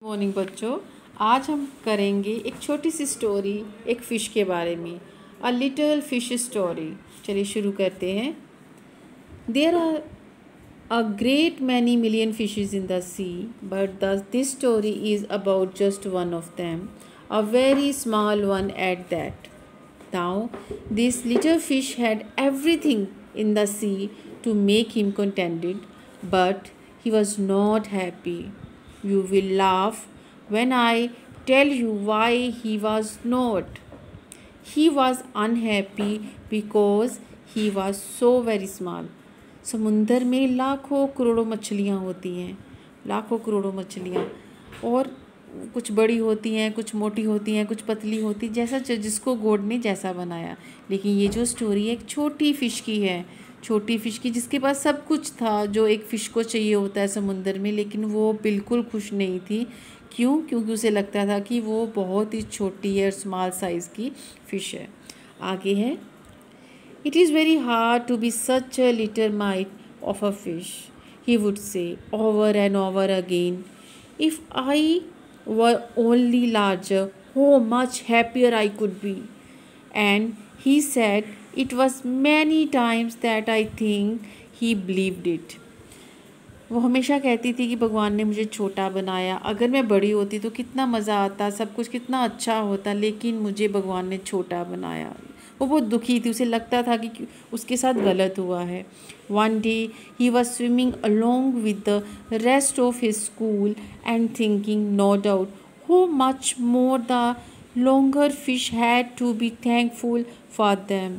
Morning बच्चों, आज हम करेंगे एक छोटी सी स्टोरी एक फ़िश के बारे में। A little fish story. चलिए शुरू करते हैं। There are a great many million fishes in the sea, but this story is about just one of them, a very small one at that. Now, this little fish had everything in the sea to make him contented, but he was not happy. You will laugh when I tell you why he was not. He was unhappy because he was so very small. समुंदर में लाखों करोड़ों मछलियाँ होती हैं, लाखों करोड़ों मछलियाँ, और कुछ बड़ी होती हैं, कुछ मोटी होती हैं, कुछ पतली होती, जैसा जिसको गॉड ने जैसा बनाया। लेकिन ये जो स्टोरी है एक छोटी फ़िश की है, छोटी फ़िश की जिसके पास सब कुछ था जो एक फ़िश को चाहिए होता है समुंदर में, लेकिन वो बिल्कुल खुश नहीं थी। क्यों? क्योंकि उसे लगता था कि वो बहुत ही छोटी है और स्मॉल साइज़ की फ़िश है। आगे है, It is very hard to be such a little mite of a fish, he would say over and over again. If I were only larger, how much happier I could be. And he said it was many times that I think he believed it. वो हमेशा कहती थी कि भगवान ने मुझे छोटा बनाया, अगर मैं बड़ी होती तो कितना मज़ा आता, सब कुछ कितना अच्छा होता, लेकिन मुझे भगवान ने छोटा बनाया। वो बहुत दुखी थी, उसे लगता था कि उसके साथ गलत हुआ है। One day he was swimming along with the rest of his school and thinking no doubt how much more the longer fish had to be thankful for them.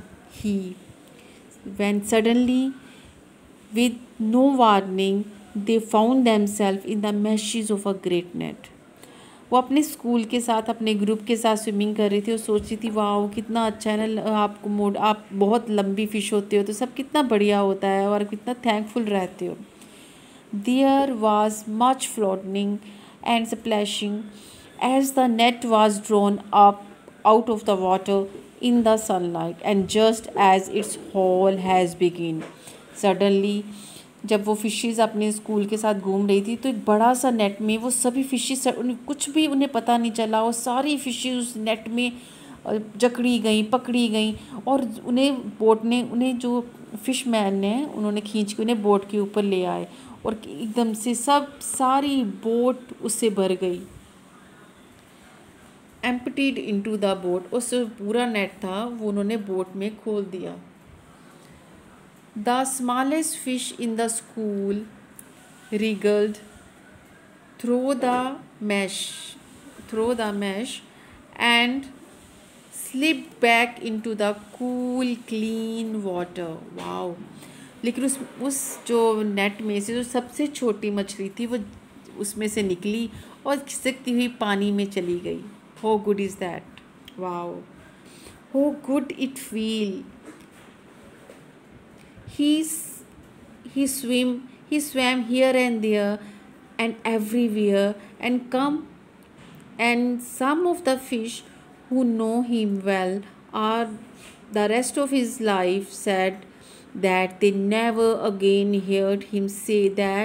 When suddenly, with no warning, they found themselves in the meshes of a great net. वो अपने school के साथ, अपने group के साथ swimming कर रही थी और सोच रही थी वाह कितना अच्छा है ना, आपको आप बहुत लंबी फ़िश होते हो तो सब कितना बढ़िया होता है और कितना थैंकफुल रहते हो. There was much floating and splashing as the net was drawn up out of the water in the sunlight, and just as its haul has begun. Suddenly, जब वो फ़िशेज़ अपने स्कूल के साथ घूम रही थी तो एक बड़ा सा नेट में वो सभी फ़िशेज़, कुछ भी उन्हें पता नहीं चला, वो सारी फ़िशेज़ उस नेट में जकड़ी गई, पकड़ी गई, और उन्हें बोट ने, उन्हें जो फ़िश मैन ने, उन्होंने खींच के उन्हें बोट के ऊपर ले आए और एकदम से सारी बोट उससे भर गई। एम्प्टीड इनटू द बोट, उस पूरा नेट था वो उन्होंने बोट में खोल दिया। The smallest fish in the school wriggled through the mesh and slipped back into the cool, clean water. Wow! लेकिन उस जो नेट में से जो सबसे छोटी मछली थी वो उसमें से निकली और खिसकती हुई पानी में चली गई। How good is that? Wow! How good it feel. He swam here and there and everywhere, and some of the fish who know him well are the rest of his life said that they never again heard him say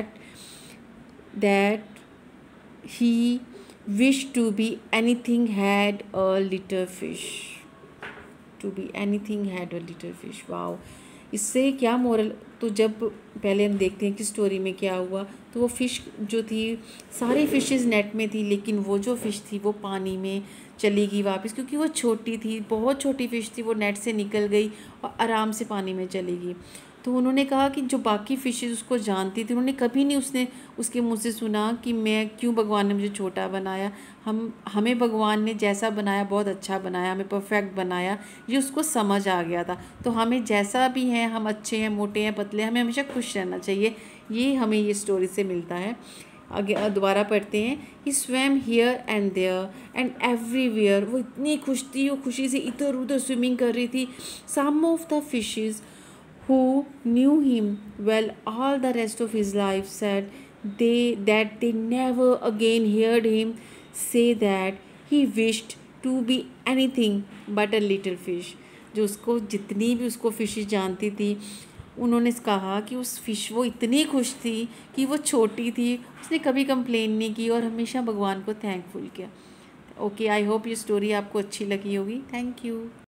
that he wished to be anything had a little fish. To be anything had a little fish. Wow! इससे क्या moral, तो जब पहले हम देखते हैं कि story में क्या हुआ, तो वो फ़िश जो थी, सारी फ़िशेस नेट में थी, लेकिन वो जो फ़िश थी वो पानी में चली गई वापस, क्योंकि वो छोटी थी, बहुत छोटी फ़िश थी, वो नेट से निकल गई और आराम से पानी में चली गई। तो उन्होंने कहा कि जो बाकी फ़िशेस उसको जानती थी, उन्होंने कभी नहीं उसके मुँह से सुना कि मैं क्यों, भगवान ने मुझे छोटा बनाया, हमें भगवान ने जैसा बनाया बहुत अच्छा बनाया, हमें परफेक्ट बनाया, ये उसको समझ आ गया था। तो हमें जैसा भी है, हम अच्छे हैं, मोटे हैं, पतले, हमें हमेशा खुश रहना चाहिए। ये हमें ये स्टोरी से मिलता है। आगे दोबारा पढ़ते हैं। He swam here and there and everywhere, वो इतनी खुश थी, वो खुशी से इधर उधर स्विमिंग कर रही थी। Some of the fishes who knew him well all the rest of his life said that they never again heard him say that he wished to be anything but a little fish. जो उसको, जितनी भी उसको fishes जानती थी, उन्होंने कहा कि उस फ़िश वो इतनी खुश थी कि वो छोटी थी, उसने कभी कंप्लेन नहीं की और हमेशा भगवान को थैंकफुल किया। ओके, आई होप ये स्टोरी आपको अच्छी लगी होगी। Thank you.